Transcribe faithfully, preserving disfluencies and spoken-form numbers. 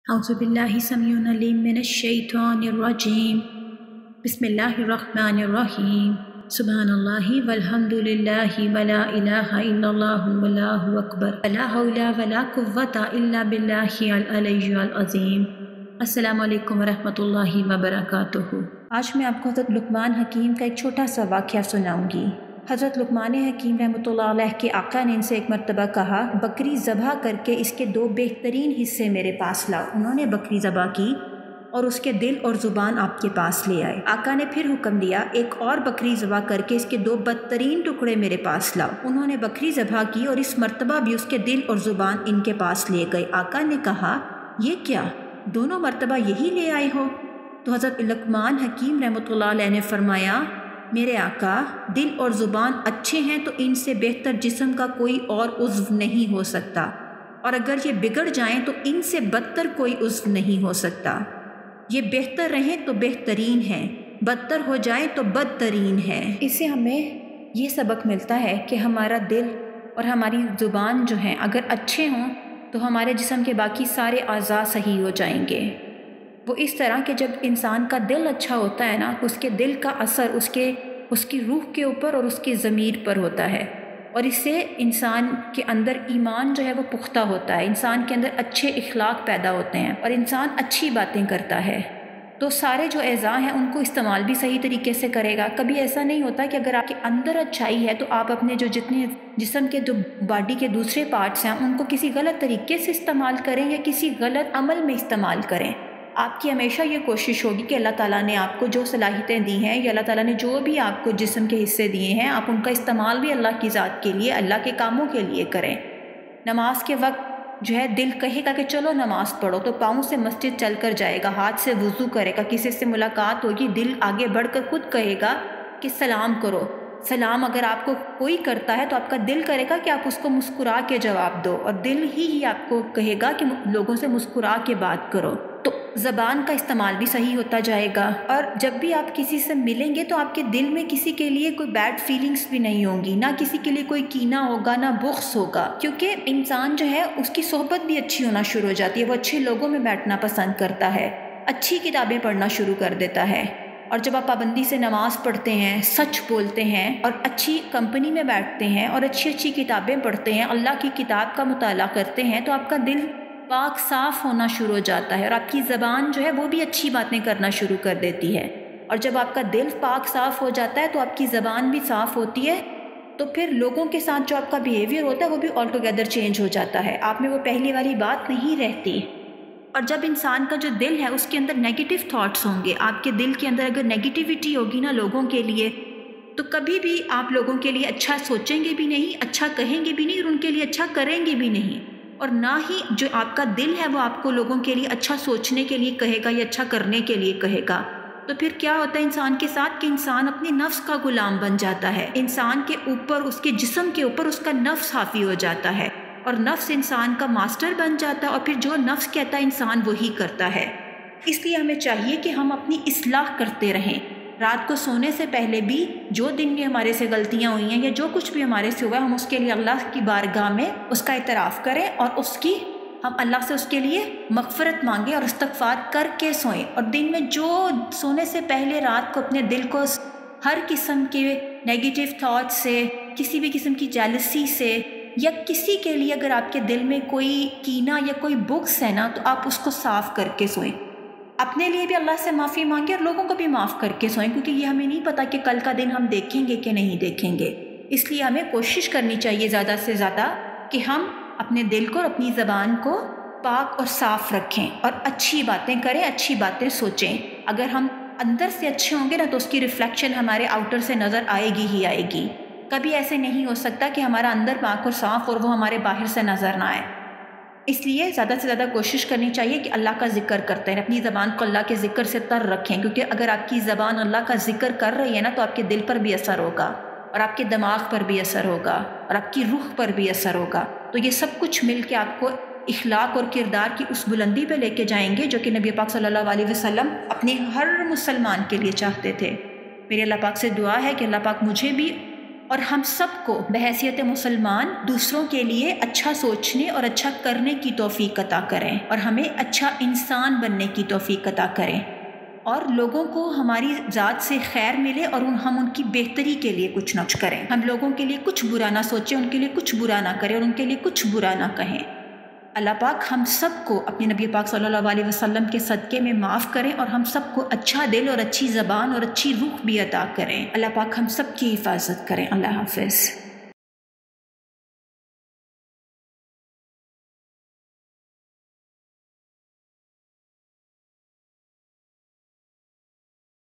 औज़ुबिल्लाहि समीउल अलीम मिनश्शैतानिर्रजीम बिस्मिल्लाहिर्रहमानिर्रहीम सुब्हानल्लाहि वल्हम्दुलिल्लाहि वला इलाहा इल्लल्लाहु वल्लाहु अकबर वला हौला वला कुव्वता इल्ला बिल्लाहिल अलिय्यिल अज़ीम। अस्सलामु अलैकुम वरहमतुल्लाहि वबरकातुहू। आज मैं आपको हज़रत लुक़मान हकीम का एक छोटा सा वाक़या सुनाऊंगी। हज़रत लुक़मान हकीम रहमतुल्लाह अलैह के आका ने इनसे एक मरतबा कहा, बकरी ज़बह करके इसके दो बेहतरीन हिस्से मेरे पास लाओ। उन्होंने बकरी ज़बह की और उसके दिल और ज़ुबान आपके पास ले आए। आका ने फिर हुक्म दिया, एक और बकरी ज़बह करके इसके दो बदतरीन टुकड़े मेरे पास लाओ। उन्होंने बकरी ज़बह की और इस मरतबा भी उसके दिल और ज़ुबान इनके पास ले गए। आका ने कहा, ये क्या, दोनों मरतबा यही ले आए हो? तो हज़रत लुक़मान हकीम रहमतुल्लाह अलैह ने फरमाया, मेरे आका, दिल और ज़ुबान अच्छे हैं तो इनसे बेहतर जिस्म का कोई और उज़्व नहीं हो सकता, और अगर ये बिगड़ जाएं तो इनसे बदतर कोई उज़्व नहीं हो सकता। ये बेहतर रहें तो बेहतरीन है, बदतर हो जाए तो बदतरीन है। इससे हमें ये सबक मिलता है कि हमारा दिल और हमारी ज़ुबान जो है अगर अच्छे हों तो हमारे जिस्म के बाकी सारे अज़ा सही हो जाएंगे। वो इस तरह कि जब इंसान का दिल अच्छा होता है ना, उसके दिल का असर उसके उसकी रूह के ऊपर और उसकी ज़मीर पर होता है, और इससे इंसान के अंदर ईमान जो है वो पुख्ता होता है, इंसान के अंदर अच्छे इखलाक पैदा होते हैं और इंसान अच्छी बातें करता है। तो सारे जो एज़ा हैं उनको इस्तेमाल भी सही तरीके से करेगा। कभी ऐसा नहीं होता कि अगर आपके अंदर अच्छाई है तो आप अपने जो जितने जिस्म के जो बॉडी के दूसरे पार्ट्स हैं उनको किसी गलत तरीके से इस्तेमाल करें या किसी गलत अमल में इस्तेमाल करें। आपकी हमेशा ये कोशिश होगी कि अल्लाह ताला ने आपको जो सलाहियतें दी हैं या अल्लाह ताला ने जो भी आपको जिस्म के हिस्से दिए हैं, आप उनका इस्तेमाल भी अल्लाह की ज़ात के लिए, अल्लाह के कामों के लिए करें। नमाज के वक्त जो है दिल कहेगा कि चलो नमाज पढ़ो, तो पाँव से मस्जिद चल कर जाएगा, हाथ से वुज़ू करेगा, किसी से मुलाकात होगी, दिल आगे बढ़कर खुद कहेगा कि सलाम करो। सलाम अगर आपको कोई करता है तो आपका दिल करेगा कि आप उसको मुस्कुरा के जवाब दो, और दिल ही ही आपको कहेगा कि लोगों से मुस्कुरा के बात करो। तो ज़बान का इस्तेमाल भी सही होता जाएगा, और जब भी आप किसी से मिलेंगे तो आपके दिल में किसी के लिए कोई बैड फीलिंग्स भी नहीं होंगी, ना किसी के लिए कोई कीना होगा, ना बुग़्ज़ होगा, क्योंकि इंसान जो है उसकी सोहबत भी अच्छी होना शुरू हो जाती है। वो अच्छे लोगों में बैठना पसंद करता है, अच्छी किताबें पढ़ना शुरू कर देता है। और जब आप पाबंदी से नमाज़ पढ़ते हैं, सच बोलते हैं और अच्छी कंपनी में बैठते हैं और अच्छी अच्छी किताबें पढ़ते हैं, अल्लाह की किताब का मुताला करते हैं, तो आपका दिल पाक साफ़ होना शुरू हो जाता है और आपकी ज़बान जो है वो भी अच्छी बातें करना शुरू कर देती है। और जब आपका दिल पाक साफ़ हो जाता है तो आपकी ज़बान भी साफ़ होती है, तो फिर लोगों के साथ जो आपका बिहेवियर होता है वो भी ऑल टुगेदर चेंज हो जाता है। आप में वो पहली वाली बात नहीं रहती। और जब इंसान का जो दिल है उसके अंदर नेगेटिव थॉट्स होंगे, आपके दिल के अंदर अगर नेगेटिविटी होगी ना लोगों के लिए, तो कभी भी आप लोगों के लिए अच्छा सोचेंगे भी नहीं, अच्छा कहेंगे भी नहीं और उनके लिए अच्छा करेंगे भी नहीं। और ना ही जो आपका दिल है वो आपको लोगों के लिए अच्छा सोचने के लिए कहेगा या अच्छा करने के लिए कहेगा। तो फिर क्या होता है इंसान के साथ कि इंसान अपने नफ्स का गुलाम बन जाता है। इंसान के ऊपर, उसके जिस्म के ऊपर उसका नफ्स हावी हो जाता है और नफ्स इंसान का मास्टर बन जाता है, और फिर जो नफ्स कहता है इंसान वही करता है। इसलिए हमें चाहिए कि हम अपनी इस्लाह करते रहें। रात को सोने से पहले भी जो दिन में हमारे से गलतियां हुई हैं या जो कुछ भी हमारे से हुआ है, हम उसके लिए अल्लाह की बारगाह में उसका इतराफ़ करें और उसकी हम अल्लाह से उसके लिए मग़फ़िरत मांगें और इस्तग़फ़ार करके सोएं। और दिन में जो सोने से पहले रात को अपने दिल को हर किस्म के नेगेटिव थॉट से, किसी भी किस्म की जेलसी से या किसी के लिए अगर आपके दिल में कोई कीना या कोई बुग़्ज़ है ना, तो आप उसको साफ़ करके सोएं। अपने लिए भी अल्लाह से माफ़ी मांगे और लोगों को भी माफ़ करके सोएं, क्योंकि ये हमें नहीं पता कि कल का दिन हम देखेंगे कि नहीं देखेंगे। इसलिए हमें कोशिश करनी चाहिए ज़्यादा से ज़्यादा कि हम अपने दिल को और अपनी ज़बान को पाक और साफ़ रखें और अच्छी बातें करें, अच्छी बातें सोचें। अगर हम अंदर से अच्छे होंगे ना तो उसकी रिफ्लेक्शन हमारे आउटर से नज़र आएगी ही आएगी। कभी ऐसे नहीं हो सकता कि हमारा अंदर पाक और साफ़ और वो हमारे बाहर से नज़र ना आए। इसलिए ज़्यादा से ज़्यादा कोशिश करनी चाहिए कि अल्लाह का ज़िक्र करते हैं, अपनी ज़बान को अल्लाह के ज़िक्र से तर रखें, क्योंकि अगर आपकी ज़बान अल्लाह का ज़िक्र कर रही है ना तो आपके दिल पर भी असर होगा और आपके दिमाग पर भी असर होगा और आपकी रूह पर भी असर होगा। तो ये सब कुछ मिल के आपको इखलाक और किरदार की उस बुलंदी पे लेके जाएंगे जो कि नबी पाक सल्लल्लाहु अलैहि वसल्लम अपने हर मुसलमान के लिए चाहते थे। मेरे अल्लाह पाक से दुआ है कि अल्लाह पाक मुझे भी اور ہم سب کو بحیثیت مسلمان دوسروں کے لیے اچھا سوچنے اور اچھا کرنے کی توفیق عطا کریں، اور ہمیں اچھا انسان بننے کی توفیق عطا کریں، اور لوگوں کو ہماری ذات سے خیر ملے اور ان ہم ان کی بہتری کے لیے کچھ نہ کچھ کریں، ہم لوگوں کے لیے کچھ برا نہ سوچیں، ان کے لیے کچھ برا نہ کریں اور ان کے لیے کچھ برا نہ کہیں۔ اللہ پاک ہم سب کو اپنے نبی پاک صلی اللہ علیہ وسلم کے صدقے میں معاف کریں، اور ہم سب کو اچھا دل اور اچھی زبان اور اچھی روح بھی عطا کریں۔ اللہ پاک ہم سب کی حفاظت کریں۔ اللہ حافظ۔